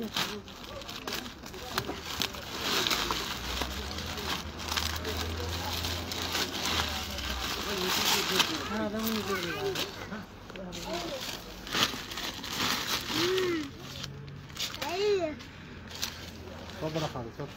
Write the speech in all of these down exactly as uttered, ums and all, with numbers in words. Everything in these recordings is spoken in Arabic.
تفضل يا خالد تفضل.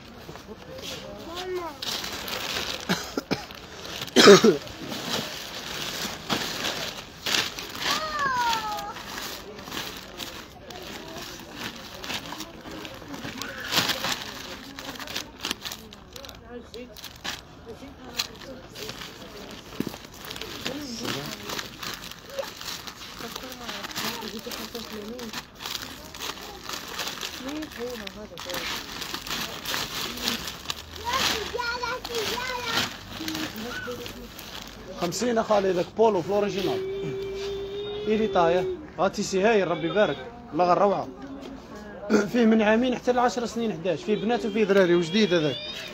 خمسين يا خالي لك بولو في الاوريجينال. إيلي طاية هاتي سي هايل ربي يبارك والله غير روعة. فيه من عامين حتى لعشر سنين حداش، فيه بنات وفيه دراري وجديد هذاك.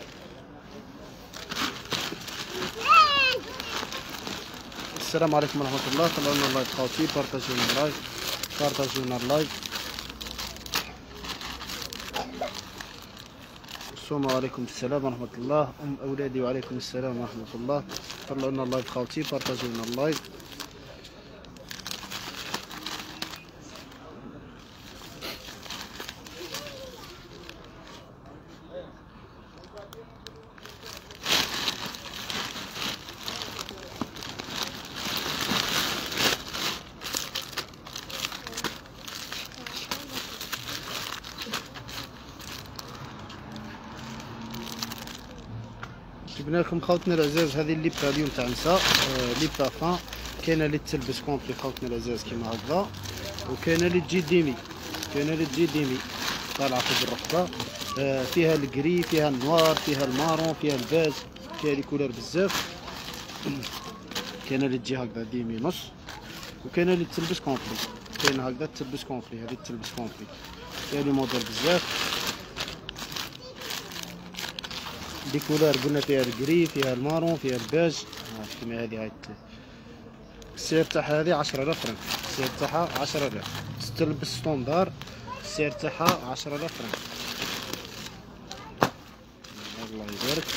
السلام عليكم ورحمة الله، طلعوا لنا اللايف خاوتي، بارطاجيو لنا اللايف، بارطاجيو لنا اللايف. السلام عليكم السلام ورحمة الله، أم أولادي وعليكم السلام ورحمة الله، طلعوا لنا اللايف خاوتي، بارطاجيو لنا اللايف. جبنا لكم خوتنا العزاز هذه الليبتا اليوم تاع نساء، آه ليبتا فان، كاينه اللي تلبس كومبلي خوتنا العزاز كيما هكذا، وكاينه اللي تجي ديمي، كاينه اللي تجي ديمي طالعه في الرقبه، آه فيها الكري، فيها النوار، فيها المارون، فيها الباج، فيها لي كولور بزاف. كاينه اللي تجي هكذا ديمي نص، وكاينه اللي تلبس كومبلي، كاينه هكذا تلبس كومبلي، هذه تلبس كومبلي، فيها لي موديل بزاف. دي كولار قلنا فيها الكري، فيها المارون، فيها الباج، كيما هذه هاي. السعر تاعها هذه عشرة آلاف فرنك، السعر تاعها عشرة آلاف، تلبس ستوندار، السعر تاعها عشرة آلاف فرنك. الله يبارك.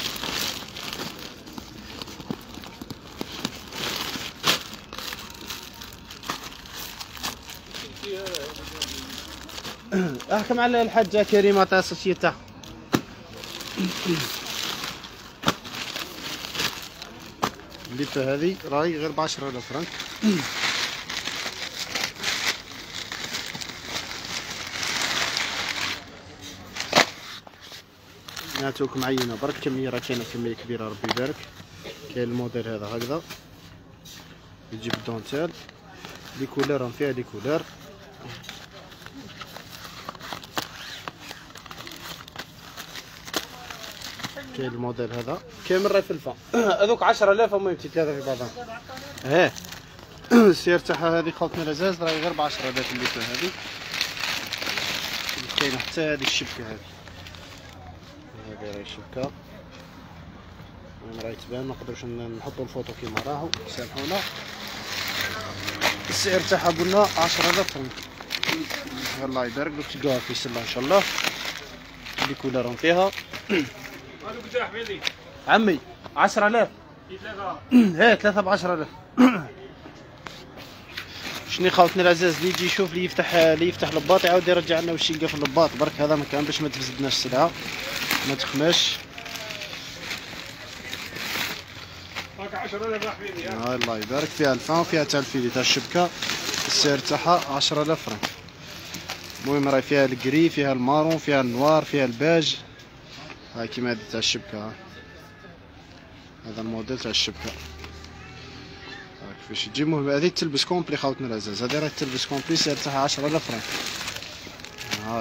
احكم على الحاجة كريمة تاع السوسيتة. الليبتا هذه راهي غير بعشرة آلاف فرنك. نعطيوكم عينة برك، كمية راه كاينة كمية كبيرة ربي يبارك. كاين الموديل هذا هكذا يجيب الدونتيل، لي كولور فيها لي كولور. كاين الموديل هذا كامل راهي في الفا. هذوك عشرة آلاف المهم ثلاثة في بعضهم. ها السعر تاعها هذه خوتنا العزاز راهي غير بعشرة آلاف الليبتا هذه. كاينه حتى هذه الشبكه هذه، هذه راهي الشبكه، المهم راهي تبان ما نقدروش نحطوا الفوطو كيما راهو سامحونا. السعر تاعها قلنا عشرة آلاف فرنك. الله يبارك لك، تلقاوها في سله ان شاء الله. لي كولورهم فيها عمي عشرة آلاف. ها ثلاثة بعشرة آلاف. شني خاوتنا العزاز اللي يجي يشوف لي يفتح لي يفتح لباط يعاود يرجع لنا واش يلقى في اللباط برك، هذا مكان باش ما تفسدناش السلعه ما تخماش. هاك عشرة آلاف حبيبي. ها الله يبارك، فيها الفان وفيها تاع الفيلي تاع الشبكه، السعر تاعها عشرة آلاف فرنك. المهم راهي فيها الكري، فيها المارون، فيها النوار، فيها الباج. هاي كيما هذه تاع الشبكه، هذا الموديل تاع الشبكه هاك كيفاش تجي. المهم هذه تلبس كومبلي خاوتنا العزاز، هذه راهي تلبس كومبلي، السعر تاعها عشرة آلاف فرنك. هاي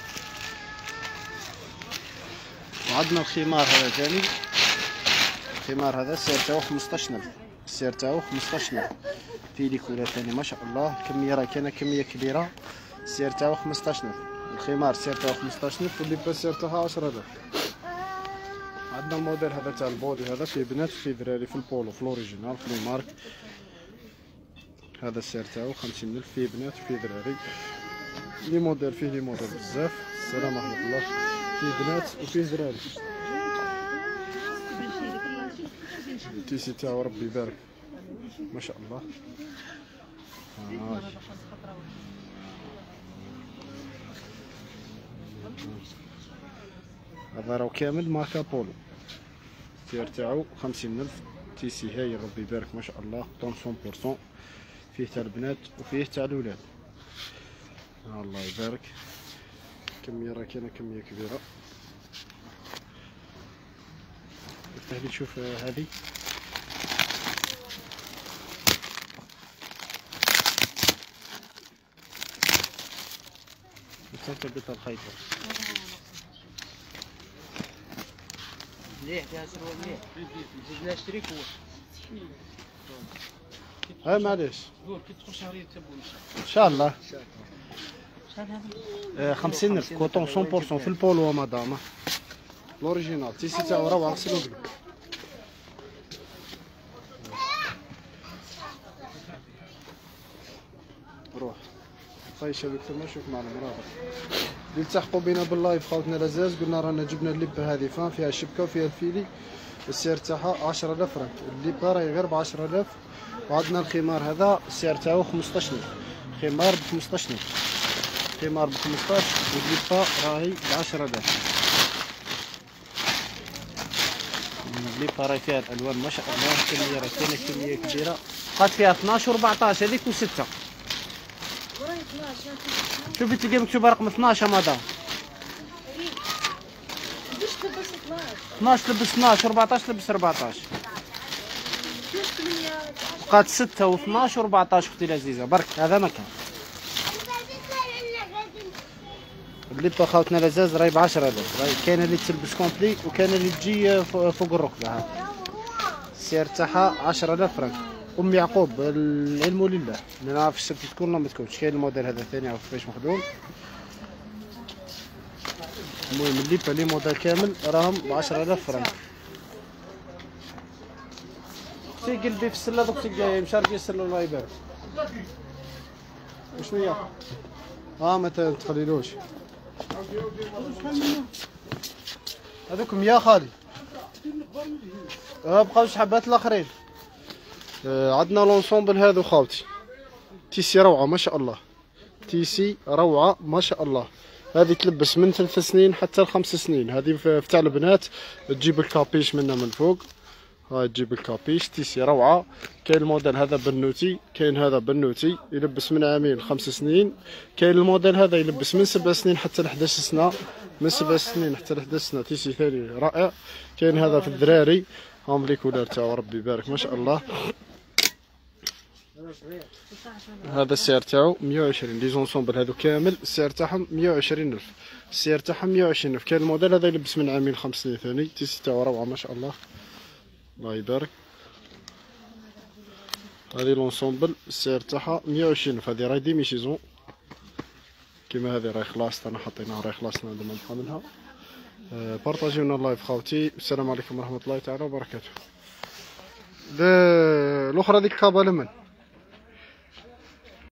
وعندنا الخمار هذا ثاني، الخمار هذا السعر تاعو خمسطاش ألف، السعر تاعو خمسطاش ألف. فيه لي كولور ثاني ما شاء الله، الكميه راه كاينه كميه كبيره، السعر تاعو خمسطاش ألف. الخمار السعر تاعو خمسطاش ألف، واللبسه السعر تاعها عشرة آلاف. عندنا الموديل هذا تاع البودي، هذا فيه بنات وفيه دراري في البولو في الاوريجينال في المارك، هذا السعر تاعو خمسين ألف، فيه بنات وفيه دراري. لي موديل فيه لي موديل بزاف. السلام ورحمة الله. فيه بنات وفيه دراري. التيسي تاعو ربي يبارك ما شاء الله. آه. هذا راهو كامل ماركا بولو. السعر تاعو خمسين ألف. تيسي هايل ربي يبارك ما شاء الله. طون مية بالمية. فيه تاع البنات وفيه تاع الولاد. آه الله يبارك. كمية راه كاينة كمية كبيرة. افتح لي تشوف هذه. تثبت الخيط. مليح فيها سروال مليح. نزيد نشري كوش. ها معليش. قول كي تدخل شهرية تبون ان شاء الله. شحال هذا؟ خمسين ألف كوطون مية بالمية في البولو مدام. لوريجينال تيسي تاعو روعة. غسلو قبل. روح طيشه بك ثم شوف معنا مرافق. اللي التحقوا بينا باللايف خوتنا لزاز قلنا رانا جبنا اللبه هذه فان فيها شبكه وفيها الفيلي. السعر تاعها عشرة آلاف فرنك. اللبه راهي غير ب عشرة آلاف. وعندنا الخمار هذا السعر تاعو خمسطاش ألف. خمار ب خمسطاش ألف. خمار ب خمسطاش واللبه راهي ب عشرة آلاف. اللبه راهي فيها الالوان ما شاء الله. كميه راه كاينه كميه كبيره. بقات فيها اثناش وأربعطاش هذيك وستة. شوفي تلقى مكتوبه رقم اثناش يا مدام. اثناش لبس اثناش وأربعطاش لبس أربعطاش. بقات ستة واثناش وأربعطاش اختي العزيزه. برك هذا مكان. اللبه خاوتنا لزاز راهي ب عشرة آلاف. راهي كاينه اللي تلبس كومبلي وكاينه اللي تجي فوق الركبه. ها السعر تاعها عشرة آلاف فرنك. ام يعقوب العلم لله. ما نعرف السبت تكون ولا ما تكونش. كاين الموديل هذا ثاني عرف كيفاش مخدوم. المهم الليبه لي موديل كامل راهم ب عشرة آلاف فرنك. اختي قلبي في السله دوك مشاركين السله الله يبارك. وشنو هي؟ اه ما تخليلوش هذوك مية خالي. اه بقاو شي حبات الاخرين. آه عندنا لونسومبل هذو خاوتي. تيسي روعه ما شاء الله. تيسي روعه ما شاء الله. هذه تلبس من ثلاث سنين حتى لخمس سنين. هذه في تاع البنات تجيب الكابيش منها من فوق. ها تجيب الكابيش. تيسي روعه. كاين الموديل هذا بنوتي. كاين هذا بنوتي يلبس من عامين لخمس سنين. كاين الموديل هذا يلبس من سبع سنين حتى لحداش سنه. من سبع سنين حتى لحداش سنه. تيسي ثاني رائع. كاين هذا في الدراري. هاهم لي كولار تاعو ربي يبارك ما شاء الله. هذا السعر تاعو مية وعشرين. لي زونسومبل هذو كامل السعر تاعهم مية وعشرين ألف. السعر تاعهم مية وعشرين ألف. كاين الموديل هذا يلبس من عامين لخمس سنين ثاني. تيسي تاعو روعه ما شاء الله الله يبارك. هذه لونسومبل السعر تاعها مية وعشرين ألف. هذه راهي ديمي شيزون كيما هذه راهي خلاص انا حطيناها راهي خلاص نبدا نبقى منها. أه بارطاجيونا اللايف خاوتي. السلام عليكم ورحمه الله تعالى وبركاته. الاخرى ديك كابا لمن